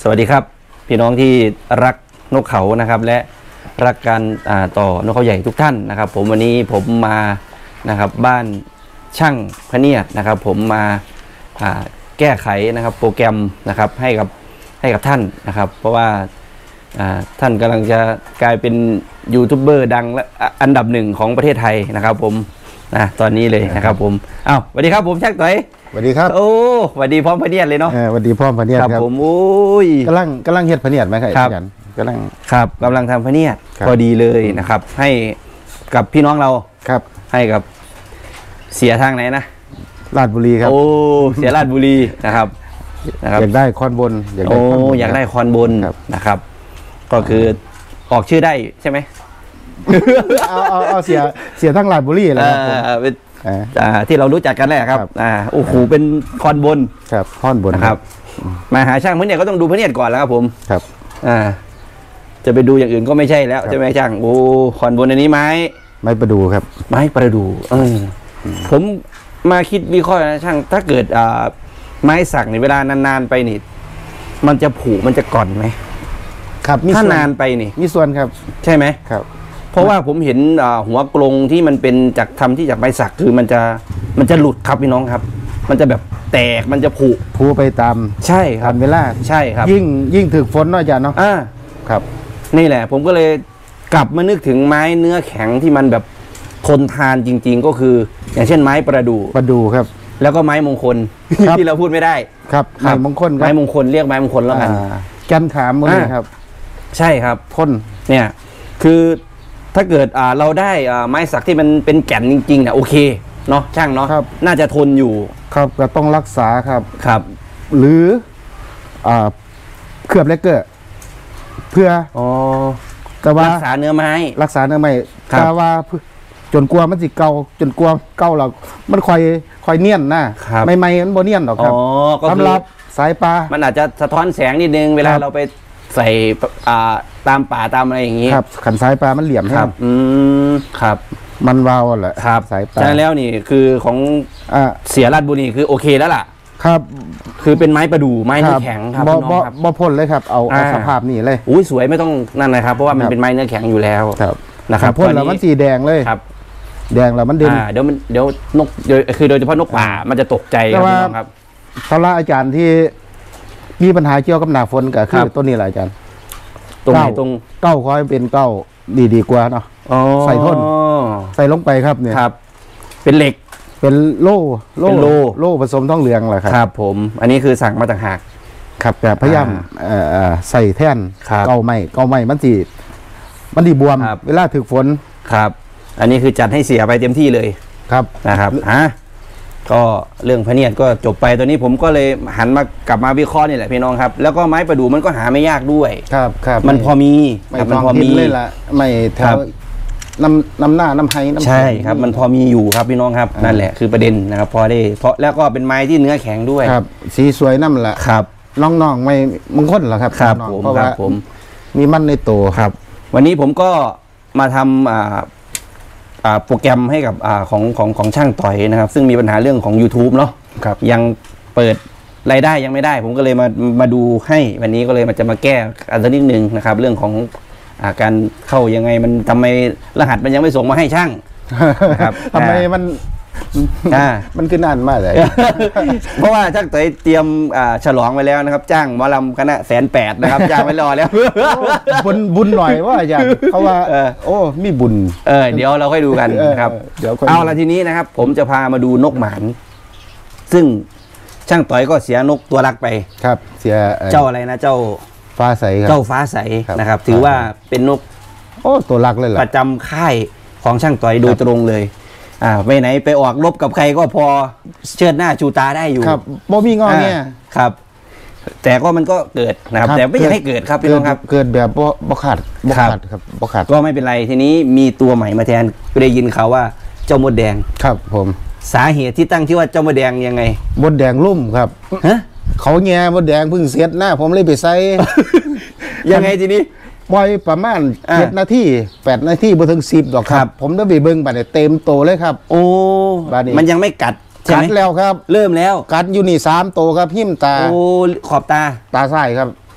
สวัสดีครับพี่น้องที่รักนกเขานะครับและรักการต่อนกเขาใหญ่ทุกท่านนะครับผมวันนี้ผมมานะครับบ้านช่างพเนียดนะครับผมมาแก้ไขนะครับโปรแกรมนะครับให้กับท่านนะครับเพราะว่าท่านกำลังจะกลายเป็นยูทูบเบอร์ดังและอันดับหนึ่งของประเทศไทยนะครับผมตอนนี้เลยนะครับผมสวัสดีครับผมช่างต่อยสวัสดีครับโอ้สวัสดีพร้อมพเนียดเลยเนาะสวัสดีพร้อมพเนียดครับผมโอ้ยกำลังเฮ็ดพเนียดไหมครับอาจารย์กำลังทำพเนียดพอดีเลยนะครับให้กับพี่น้องเราครับให้กับเสียทางไหนนะราชบุรีครับโอ้เสียราชบุรีนะครับอยากได้คอนบนอยากได้คอนบนนะครับก็คือออกชื่อได้ใช่ไหมเอาเสียทั้งราชบุรีเลยครับที่เรารู้จักกันแหละครับโอ้โหเป็นคอนบนครับคอนบนนะครับมาหาช่างพเนียดก็ต้องดูพเนียดก่อนแล้วครับผมครับจะไปดูอย่างอื่นก็ไม่ใช่แล้วใช่ไหมช่างโอ้คอนบนอันนี้ไม้ประดูครับไม้ประดูผมมาคิดวิเคราะห์นะช่างถ้าเกิดไม้สักในเวลานานๆไปนี่มันจะผุมันจะก่อนไหมครับถ้านานไปนี่มีส่วนครับใช่ไหมครับเพราะว่าผมเห็นหัวกลงที่มันเป็นจากทำที่จากไม้สักคือมันจะหลุดครับพี่น้องครับมันจะแบบแตกมันจะผุไปตามใช่ครับเวลาใช่ครับยิ่งถึกฝนเนาะอาจารย์เนาะครับนี่แหละผมก็เลยกลับมานึกถึงไม้เนื้อแข็งที่มันแบบทนทานจริงๆก็คืออย่างเช่นไม้ประดูครับแล้วก็ไม้มงคลที่เราพูดไม่ได้ครับไม้มงคลไม้มงคลเรียกไม้มงคลแล้วกันจันขามมือครับใช่ครับทนเนี่ยคือถ้าเกิดเราได้ไม้สักที่มันเป็นแก่นจริงๆเนี่ยโอเคเนาะช่างเนาะน่าจะทนอยู่ครับก็ต้องรักษาครับหรือเคลือบเลกเกอร์เพื่อแต่ว่ารักษาเนื้อไม้แต่ว่าจนกลัวมันสิเก่าจนกลัวเก่าเรามันคอยเนียนนะไม่มันโบเนียนหรอกครับสำหรับสายปลามันอาจจะสะท้อนแสงนิดนึงเวลาเราไปใส่ตามป่าตามอะไรอย่างนี้ครับขันสายปลามันเหลี่ยมครับครับมันวาวแหละครับสายปลาใช่แล้วนี่คือของเสียราชบุรีคือโอเคแล้วล่ะครับคือเป็นไม้ประดู่ไม้เนื้อแข็งครับบ่พ่นเลยครับเอาสภาพนี้เลยอุ้ยสวยไม่ต้องนั่นเลยครับเพราะว่ามันเป็นไม้เนื้อแข็งอยู่แล้วนะครับพ่นแล้วมันสีแดงเลยครับแดงแล้วมันเด่นเดี๋ยวนกคือโดยเฉพาะนกป่ามันจะตกใจครับสำหรับอาจารย์ที่มีปัญหาเกี่ยวกับหนาฝนก็คือต้นนี้แหละอาจารย์ตรงไหนตรงเก้าคอยเป็นเก้าดีกว่าเนาะใส่ท่นใส่ลงไปครับเนี่ยครับเป็นเหล็กเป็นโล่ผสมท้องเหลืองแหละครับผมอันนี้คือสั่งมาต่างหากครับแต่พยายามใส่แท่นเก้าไม้มันดีบวมเวลาถึกฝนครับอันนี้คือจัดให้เสียไปเต็มที่เลยครับนะครับก็เรื่องพเนียดก็จบไปตอนนี้ผมก็เลยหันมากลับมาวิเคราะห์นี่แหละพี่น้องครับแล้วก็ไม้ประดู่มันก็หาไม่ยากด้วยครับมันพอมีมันพอมีเลยละไม่แถวน้ำหน้าน้ำไห้ใช่ครับมันพอมีอยู่ครับพี่น้องครับนั่นแหละคือประเด็นนะครับเพราะแล้วก็เป็นไม้ที่เนื้อแข็งด้วยครับสีสวยนั่นแหละครับน้องไม่มงคลหรอครับครับผมมีมันในตัวครับวันนี้ผมก็มาทำโปรแกรมให้กับของช่างต่อยนะครับซึ่งมีปัญหาเรื่องของ YouTube เนาะยังเปิดรายได้ยังไม่ได้ผมก็เลยมาดูให้วันนี้ก็เลยจะมาแก้อันนิดนึงนะครับเรื่องของการเข้ายังไงมันทำไมรหัสมันยังไม่ส่งมาให้ช่างครับทำไมมันขึ้นนานมากเลยเพราะว่าช่างต่อยเตรียมฉลองไว้แล้วนะครับจ้างหมอลำคณะ180,000นะครับจ้างไว้รอแล้วบุญหน่อยว่าอาจารย์เขาว่าโอ้มีบุญเดี๋ยวเราค่อยดูกันครับเอาละทีนี้นะครับผมจะพามาดูนกหมานซึ่งช่างต่อยก็เสียนกตัวรักไปครับเสียเจ้าอะไรนะเจ้าฟ้าใสเจ้าฟ้าใสนะครับถือว่าเป็นนกตัวรักเลยแหละประจำค่ายของช่างต่อยโดยตรงเลยไปไหนไปออกรบกับใครก็พอเชิดหน้าชูตาได้อยู่ครับบ่มีงอเนี่ยครับแต่ก็มันก็เกิดนะครับแต่ไม่อยากให้เกิดครับพี่น้องครับเกิดแบบบ่ขาดครับบ่ขาดก็ไม่เป็นไรทีนี้มีตัวใหม่มาแทนได้ยินเขาว่าเจ้ามดแดงครับผมสาเหตุที่ตั้งชื่อว่าเจ้ามดแดงยังไงมดแดงลุ่มครับเขาแง่มดแดงเพิ่งเสร็จหน้าผมเลยไปใส่ยังไงทีนี้ปล่อยประมาณ7 นาที8 นาทีบ่ถึง10ดอกครับผมได้ไปเบิ่งบัดนี้เต็มโตเลยครับโอ้มันยังไม่กัดกัดแล้วครับเริ่มแล้วกัดอยู่นี่3 ตัวครับหิ้มตาโอ้ขอบตาซ้ายครับ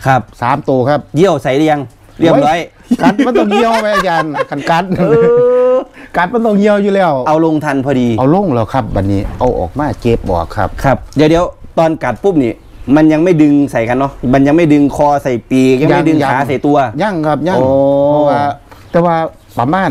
ครับ 3 ตัวครับเยี่ยวใส่เรียงเรียบร้อยกัดมันต้องเหี่ยวไหมอาจารย์กัดกัดมันต้องเหี่ยวอยู่แล้วเอาลงทันพอดีเอาลงแล้วครับบัดนี้เอาออกมาเจ็บบอกครับครับเดี๋ยวตอนกัดปุ๊บนี่มันยังไม่ดึงใส่กันเนาะมันยังไม่ดึงคอใส่ปีกยังไม่ดึงขาใส่ตัวยั่งครับยั่งโอ้เพราะว่าแต่ว่าประมาณ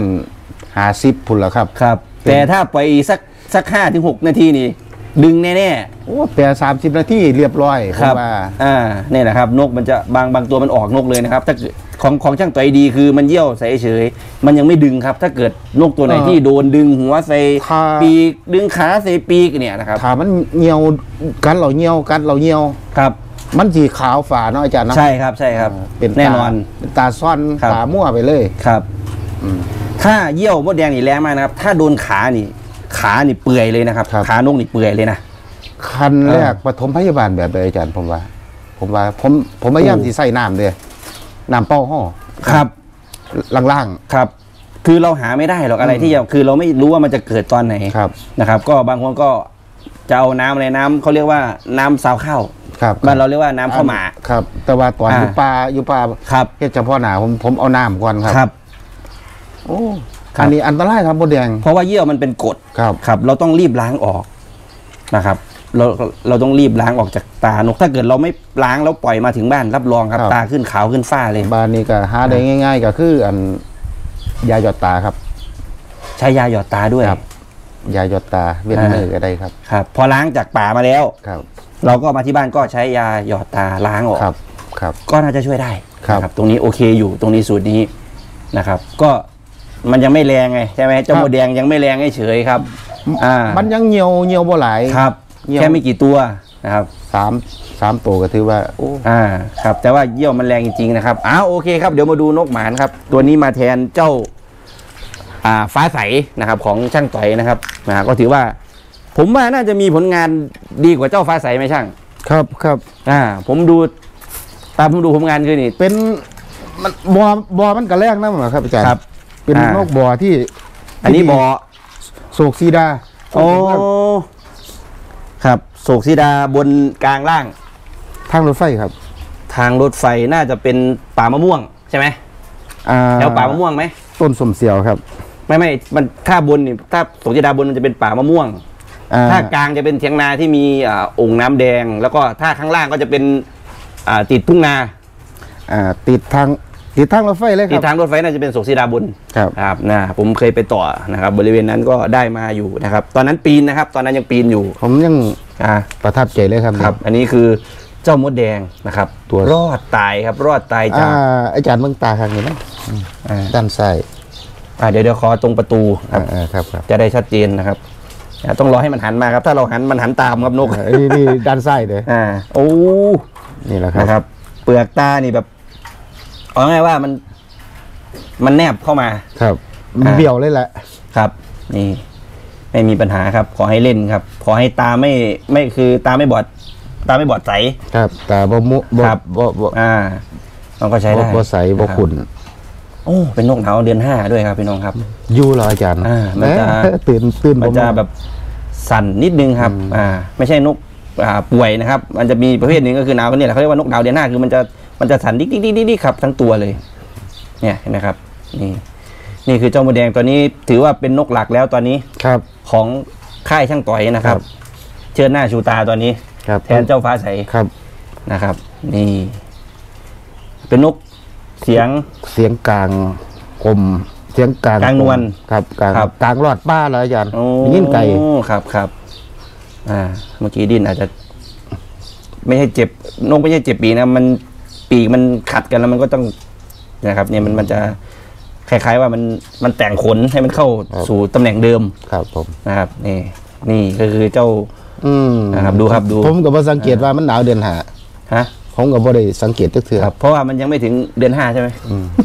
50พุ่นแล้วครับครับ แต่ถ้าปล่อยอีกสัก5 ถึง 6 นาทีนี่ดึงแน่โอ้แต่30 นาทีเรียบร้อยๆผครัมบว่าเนี่ยนะครับนกมันจะบางตัวมันออกนกเลยนะครับถ้าเกิดของช่างต่อยดีคือมันเยี่ยวใส่เฉยมันยังไม่ดึงครับ ถ้าเกิดนกตัวไหนที่โดนดึงหัวใส่ปีกดึงขาใส่ปีกเนี่ยนะครับถ้ามันเหี่ยวกันเราเหี่ยวกันเราเหี่ยวครับมันสีขาวฝาเนาะอาจารย์เนาะใช่ครับใช่ครับเป็นแน่นอนเป็นตาซ่อนครับตามั่วไปเลยครับถ้าเยี่ยวมดแดงนี่แรงมากนะครับ ถ้าโดนขานี่เปื่อยเลยนะครับขานกนี่เปื่อยเลยนะคันแรกปฐมพยาบาลแบบใดอาจารย์ผมว่าผมพยายามที่ใส่น้ำเลยน้ำเป้าห่อครับล่างครับ คือเราหาไม่ได้หรอกอะไรที่คือเราไม่รู้ว่ามันจะเกิดตอนไหนครับนะครับ ก็บางคนก็จะเอาน้ำอะไรน้ำเขาเรียกว่าน้ำซาวข้าวๆครับบ้านเราเรียกว่าน้ำข้าวหมาครับ แต่ว่าตอนอยู่ป่าครับเฮ็ดเฉพาะหนาผมเอาน้ำก่อนครับครับโอ้ครับอันนี้อันตรายครับมดแดงเพราะว่าเยี่ยวมันเป็นกรดครับครับ เราต้องรีบล้างออกนะครับ เราต้องรีบล้างออกจากตานกถ้าเกิดเราไม่ล้างแล้วปล่อยมาถึงบ้านรับรองครับ ตาขึ้นขาวขึ้นฝ้าเลยบ้านนี้ก็หาได้ง่ายๆก็คืออันยาหยอดตาครับใช้ยาหยอดตาด้วยครับ ยาหยอดตาเวทเนอร์ก็ได้ครับครับ พอล้างจากป่ามาแล้วครับเราก็มาที่บ้านก็ใช้ยาหยอดตาล้างออกครับก็น่าจะช่วยได้ครับนะตรงนี้โอเคอยู่ตรงนี้สูตรนี้นะครับ ก็มันยังไม่แรงไงใช่ไหมเจ้าโมดแดงยังไม่แรงเฉยๆครับมันยังเหี่ยวบ่หลายครับเยี่ยมแค่ไม่กี่ตัวนะครับสามตัวก็ถือว่าโอ้ครับ แต่ว่าเยี่ยวมันแรงจริงๆนะครับโอเคครับเดี๋ยวมาดูนกหมานครับ ตัวนี้มาแทนเจ้าฟ้าใสนะครับของช่างต่อยนะครับก็ถือว่า ผมว่าน่าจะมีผลงานดีกว่าเจ้าฟ้าใสไหมช่างครับผมดูตามผมดูผลงานคือนี่เป็นมันบอมันกระแรกนะมั้งครับอาจารย์ครับเป็นนกบอที่อันนี้บอโศกซีดาโอ้ครับโศกสีดาบนกลางล่างทางรถไฟครับทางรถไฟน่าจะเป็นป่ามะม่วงใช่ไหมแถวป่ามะม่วงไหมต้นสมเสียวครับไม่มันถ้าบนนี่ถ้าโศกสีดาบนมันจะเป็นป่ามะม่วง ถ้ากลางจะเป็นเถียงนาที่มีองค์น้ำแดง แล้วก็ถ้าข้างล่างก็จะเป็นติดทุ่งนาติดทางรถไฟเลยคติรัดบทางรถไฟน่าจะเป็นโศกสีดาบนครับครับผมเคยไปต่อนะครับ บริเวณนั้นก็ได้มาอยู่นะครับ ตอนนั้นปีนนะครับ ตอนนั้นยังปีนอยู่ผมยังอ่าประทับใจเลยครับครับ อันนี้คือเจ้ามดแดงนะครับตัวรอดตายครับ รอดตายจากอาจารย์เบิ่งตาข้างนี้นะด้านซ้ายเดี๋ยวขอตรงประตูครับครับจะได้ชัดเจนนะครับต้องรอให้มันหันมาครับ ถ้าเราหันมันหันตามครับนกนี่ด้านซ้ายเลยโอ้นี่แหละครับนะครับ เปลือกตานี่แบบเอาง่ายๆว่ามันแนบเข้ามาครับเบี่ยวเลยแหละครับ นี่ไม่มีปัญหาครับ ขอให้เล่นครับ ขอให้ตาไม่คือตาไม่บอดใสครับแต่บ่มุบ่ครับบ่มันก็ใช้ได้บ่ใสบ่ขุ่นโอ้เป็นนกหนาวเดือน 5ด้วยครับพี่น้องครับอยู่เหรออาจารย์มันจะตื่นมันจะแบบสั่นนิดนึงครับไม่ใช่นกป่วยนะครับ มันจะมีประเภทหนึ่งก็คือหนาวก็เนี่ยแหละเขาเรียกว่านกหนาวเดือน 5คือมันจะสั่นดิ๊กครับทั้งตัวเลย เนี่ยเห็นไหมครับ นี่คือเจ้ามดแดงตัวนี้ถือว่าเป็นนกหลักแล้วตอนนี้ครับของค่ายช่างต่อยนะครับ เชิดหน้าชูตาตอนนี้ครับแทนเจ้าฟ้าใสครับนะครับ นี่ เป็นนกเสียงเสียงกลางกลมเสียงกลางกลางนวลครับกลางครับกลางรอดป้าเลยอาจารย์โอ้ยิ่งไก่ครับเมื่อกี้ดิ้นอาจจะ ไม่ใช่เจ็บนกไม่ใช่เจ็บปีกนะมันปีกมันขัดกันแล้วมันก็ต้องนะครับเนี่ยมันจะคล้ายๆว่ามันแต่งขนให้มันเข้าสู่ตำแหน่งเดิมครับผมนะครับนี่ก็คือเจ้า นะครับดูครับดูผมก็บ่สังเกตว่ามันหนาวเดือนฮะ 5ผมก็บ่ได้สังเกตจักเทื่อครับเพราะว่ามันยังไม่ถึงเดือน 5ใช่ไหม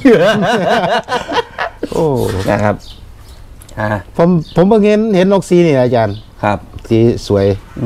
โอ้นะครับผมเพิ่งเห็นนกสีนี่นะอาจารย์ครับสีสวย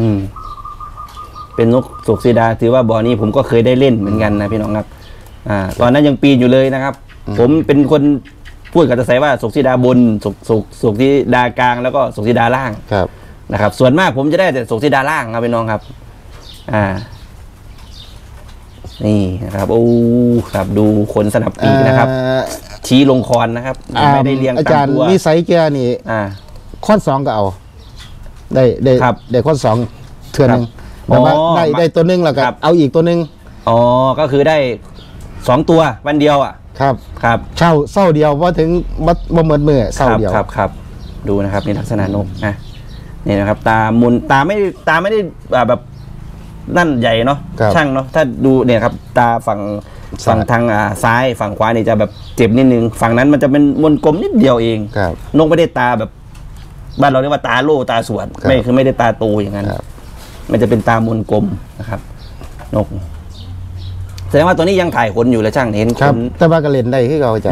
เป็นนกสุกสีดาถือว่าบ่อนี้ผมก็เคยได้เล่นเหมือนกันนะพี่น้องครับตอนนั้นยังปีนอยู่เลยนะครับ ผมเป็นคนพูดกับตาใสว่าสุกสีดาบนสุกสีดากลางแล้วก็สุกสีดาล่างครับนะครับ ส่วนมากผมจะได้แต่สุกสีดาล่างครับพี่น้องครับนี่นะครับโอ้ครับดูคนสนับปีกนะครับชี้ลงคอนนะครับไม่ได้เรียงตามตัวอาจารย์นิสัยแกนี่ข้อ2ก็เอาได้ข้อ2เทื่อนึงแต่ว่าได้ตัวนึงแล้วก็เอาอีกตัวนึงอ๋อก็คือได้2ตัววันเดียวอ่ะครับเศร้าเดียวว่าถึงบ่เหมือนมือเศร้าเดียวครับดูนะครับนี่ลักษณะนกนะนี่นะครับตามุนตาไม่ได้แบบนั่นใหญ่เนาะช่างเนาะถ้าดูเนี่ยครับตาฝั่งทางซ้ายฝั่งขวานี่จะแบบเจ็บนิดนึงฝั่งนั้นมันจะเป็นมนกลมนิดเดียวเองนกไม่ได้ตาแบบบ้านเราเรียกว่าตาโล่ตาสวนไม่ได้ตาโตอย่างนั้นมันจะเป็นตามนกลมนะครับนกแสดงว่าตัวนี้ยังถ่ายขนอยู่แล้วช่างเห็นขนแต่ว่ากระเล่นได้ที่เราจะ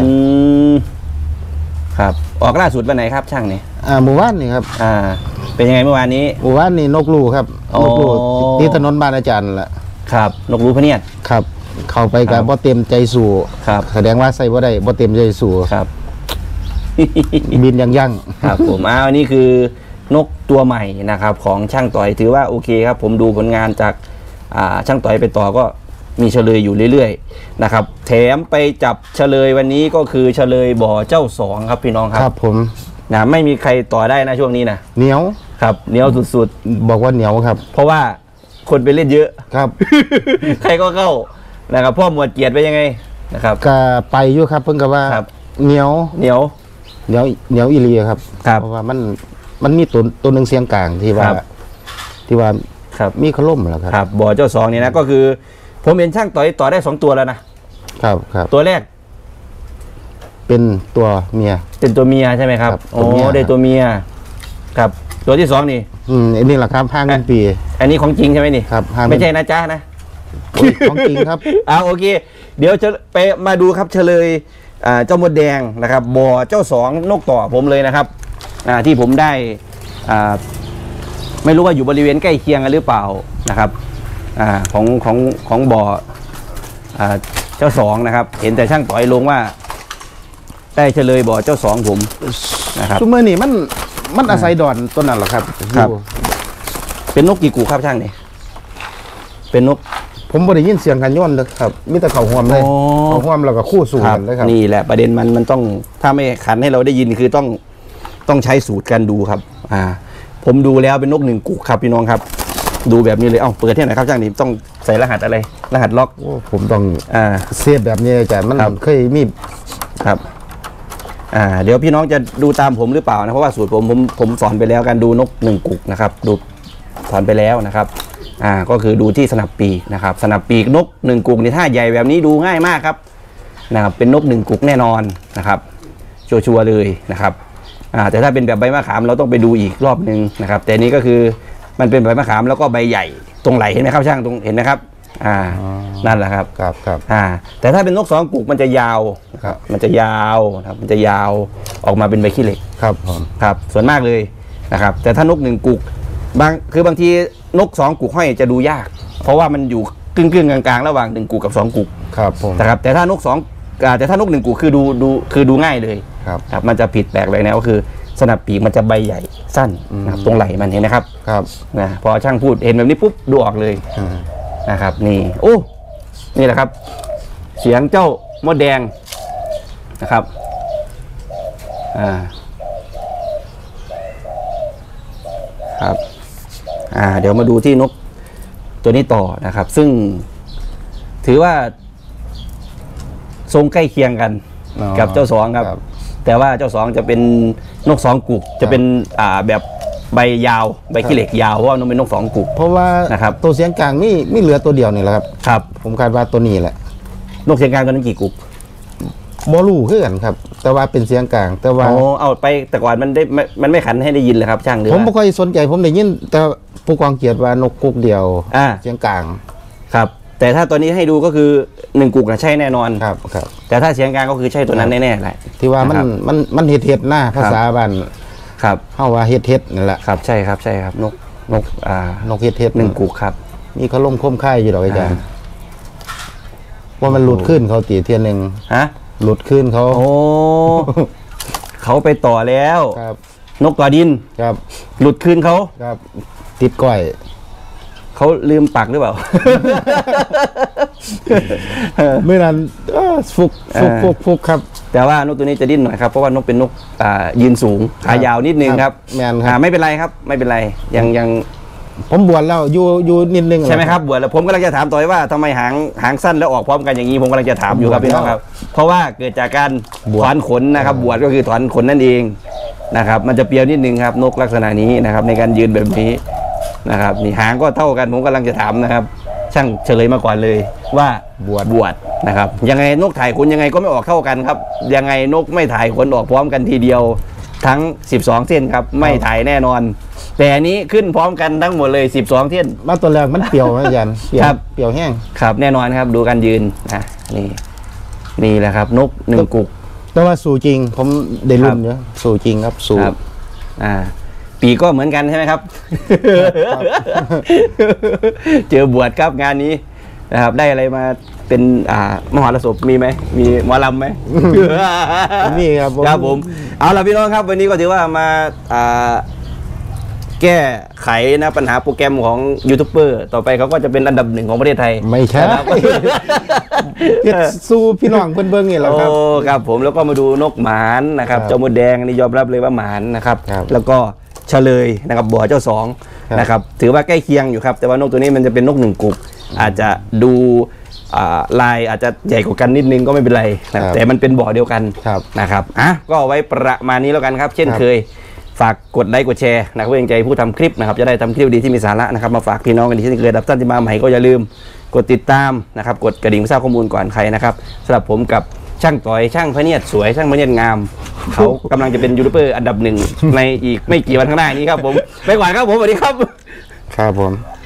ครับออกล่าสุดวันไหนครับช่างเนี่ยหมู่บ้านนี่ครับเป็นยังไงเมื่อวานนี้หมู่บ้านนี่นกลูครับนกลูที่ถนนบ้านอาจารย์แหละครับนกลูพะเนียดครับเข้าไปกับบ่เต็มใจสู่ครับแสดงว่าใส่บ่ได้บ่เต็มใจสู่ครับบินยั่งครับผมอันนี้คือนกตัวใหม่นะครับของช่างต่อยถือว่าโอเคครับผมดูผลงานจากช่างต่อยไปต่อก็มีเฉลยอยู่เรื่อยๆนะครับแถมไปจับเฉลยวันนี้ก็คือเฉลยบ่อเจ้า2ครับพี่น้องครับผมนะไม่มีใครต่อได้นะช่วงนี้นะเหนียวครับเหนียวสุดๆบอกว่าเหนียวครับเพราะว่าคนไปเล่นเยอะครับใครก็เข้านะครับพ่อหมวดเกียรติไปยังไงนะครับก็ไปอยู่ครับเพิ่งกับว่าเหนียวอีลีครับเพราะว่ามันมีตัวหนึ่งเสียงกลางที่ว่ามีขลุ่มแล้วครับบ่อเจ้า2เนี่ยนะก็คือผมเห็นช่างต่อได้2ตัวแล้วนะครับตัวแรกเป็นตัวเมียใช่ไหมครับโอ้ได้ตัวเมียครับตัวที่2นี่อันนี้แหละครับ5 เงินปีอันนี้ของจริงใช่ไหมนี่ครับไม่ใช่นะจ๊ะนะของจริงครับโอเคเดี๋ยวจะไปมาดูครับเฉลยเจ้ามดแดงนะครับบ่อเจ้า2นกต่อผมเลยนะครับที่ผมได้ไม่รู้ว่าอยู่บริเวณใกล้เคียงกันหรือเปล่านะครับของบ่อเจ้า2นะครับเห็นแต่ช่างต่อยลงว่าได้เฉลยบ่อเจ้า2ผมนะครับทุกเมื่อนี่มันอาศัยดอนต้นนั้นหรอครับเป็นนกกี่กูครับช่างนี่เป็นนกผมบ่ได้ยินเสียงกันย้อนเลยครับมีแต่เขาห่วมเลยเขาห่วมแล้วก็คู่สูงกันเลยครับนี่แหละประเด็นมันต้องถ้าไม่ขันให้เราได้ยินคือต้องใช้สูตรการดูครับผมดูแล้วเป็นนก1 กุกครับพี่น้องครับดูแบบนี้เลยเปิดที่ไหนครับช่างนี่ต้องใส่รหัสอะไรรหัสล็อกผมต้องเซฟแบบนี้แต่มันเคยมีครับเดี๋ยวพี่น้องจะดูตามผมหรือเปล่านะเพราะว่าสูตรผมสอนไปแล้วการดูนก1 กุกนะครับดูสอนไปแล้วนะครับก็คือดูที่สนับปีกนะครับสนับปีกนก1 กุกนี่ถ้าใหญ่แบบนี้ดูง่ายมากครับนะครับเป็นนก1 กุกแน่นอนนะครับชัวร์เลยนะครับแต่ถ้าเป็นแบบใบมะขามเราต้องไปดูอีกรอบนึงนะครับแต่นี้ก็คือมันเป็นใบมะขามแล้วก็ใบใหญ่ตรงไหลเห็นไหมครับช่างตรงเห็นไหมครับนั่นแหละครับครับแต่ถ้าเป็นนก2 กุกมันจะยาวครับมันจะยาวครับมันจะยาวออกมาเป็นใบขี้เหล็กครับส่วนมากเลยนะครับแต่ถ้านก1 กุกคือบางทีนก2 กุกห้อยจะดูยากเพราะว่ามันอยู่กึ่งกลางระหว่าง1 กุกกับ2 กุกครับผมนะครับแต่ถ้านก1 กุกคือดูง่ายเลยครับมันจะผิดแปลกไปแนวก็คือสนับปีกมันจะใบใหญ่สั้นนะครับตรงไหล่มันเห็นนะครับนะพอช่างพูดเห็นแบบนี้ปุ๊บดูออกเลยนะครับนี่นี่แหละครับเสียงเจ้ามดแดงนะครับครับเดี๋ยวมาดูที่นกตัวนี้ต่อนะครับซึ่งถือว่าทรงใกล้เคียงกันกับเจ้า2ครับแต่ว่าเจ้า2จะเป็นนก2 กุกจะเป็นแบบใบยาวใบขี้เหล็กยาวเพราะว่ามันเป็นนก2 กุกเพราะว่านะครับตัวเสียงกลางมีเหลือตัวเดียวนี่แหละครับผมคาดว่าตัวนี้แหละนกเสียงกลางตัวนั้นกี่กุกบอลูขึ้นครับแต่ว่าเป็นเสียงกลางแต่ว่าเอาไปแต่ก่อนมันไม่ขันให้ได้ยินเลยครับช่างผมไม่ค่อยสนใจผมได้ยินแต่ผู้กองเกียรติว่านกกุกเดียวเสียงกลางครับแต่ถ้าตัวนี้ให้ดูก็คือ1 กุกนะใช่แน่นอนครับแต่ถ้าเสียงกลางก็คือใช่ตัวนั้นแน่ๆแหละที่ว่ามันเห็ดหน้าภาษาบ้านครับเข้าว่าเห็ดนั่นแหละครับใช่ครับนกเห็ด1 กุกครับมีเขาล่มค่ายอยู่หรออาจารย์ว่ามันหลุดขึ้นเขาตีเทียนหนึ่งหลุดขึ้นเขาเขาไปต่อแล้วนกต่อดินครับหลุดขึ้นเขาครับติดก้อยเขเขาลืมปักหรือเปล่าไม่นานฟุกครับแต่ว่านกตัวนี้จะดิ้นหน่อยครับเพราะว่านกเป็นนกยืนสูงขายาวนิดนึงครับแมนครับไม่เป็นไรครับไม่เป็นไรยังผมบวชแล้วอยู่นิดนึงใช่ไหมครับบวชแล้วผมกำลังจะถามต่อว่าทำไมหางสั้นแล้วออกพร้อมกันอย่างนี้ผมกำลังจะถามอยู่ครับพี่น้องครับเพราะว่าเกิดจากการถอนขนนะครับบวชก็คือถอนขนนั่นเองนะครับมันจะเปรียวนิดนึงครับนกลักษณะนี้นะครับในการยืนแบบนี้นะครับนี่หางก็เท่ากันผมกำลังจะถามนะครับช่างเฉลยมาก่อนเลยว่าบวชนะครับยังไงนกถ่ายขนยังไงก็ไม่ออกเท่ากันครับยังไงนกไม่ถ่ายขนออกพร้อมกันทีเดียวทั้ง12เส้นครับไม่ถ่ายแน่นอนแต่อันนี้ขึ้นพร้อมกันทั้งหมดเลย12เส้นมาตัวแรกมันเปรียวอาจารย์ครับเปรียวแห้งครับแน่นอนครับดูการยืนนี่แหละครับนกหนึ่งกุกแต่ว่าสู่จริงผมได้รุ่นเยอะสู่จริงครับสู่ปีก็เหมือนกันใช่ไหมครับ เจอบวชครับงานนี้นะครับได้อะไรมาเป็นมหรสพมีไหมมีหมอลำไหมมีครับครับผมเอาล่ะพี่น้องครับวันนี้ก็ถือว่ามาแก้ไขนะปัญหาโปรแกรมของยูทูบเบอร์ต่อไปเขาก็จะเป็นอันดับ1ของประเทศไทยไม่ใช่สู้พี่น้องเพื่อนเบิ้งนี่แหละครับโอ้ครับผมแล้วก็มาดูนกหมานนะครับเจ้ามดแดงนี่ยอมรับเลยว่าหมานนะครับแล้วก็เฉลยนะครับบ่อเจ้า2นะครับถือว่าใกล้เคียงอยู่ครับแต่ว่านกตัวนี้มันจะเป็นนก1กุกอาจจะดูลายอาจจะใหญ่กว่ากันนิดนึงก็ไม่เป็นไรนะแต่มันเป็นบ่อเดียวกันนะครับก็ไว้ประมาณนี้แล้วกันครับเช่นเคยฝากกดไลค์กดแชร์นะครับเพื่อเป็นใจผู้ทำคลิปนะครับจะได้ทำคลิปดีที่มีสาระนะครับมาฝากพี่น้องกันที่เช่นเคยดับท่านที่มาใหม่ก็อย่าลืมกดติดตามนะครับกดกระดิ่งทราบข้อมูลก่อนใครนะครับสำหรับผมกับช่างต่อยช่างพระเนียดสวยช่างพระเนียดงามเขากำลังจะเป็นยูทูบเบอร์อันดับ1ในอีกไม่กี่วันข้างหน้านี้ครับผมไปก่อนครับผมสวัสดีครับครับผม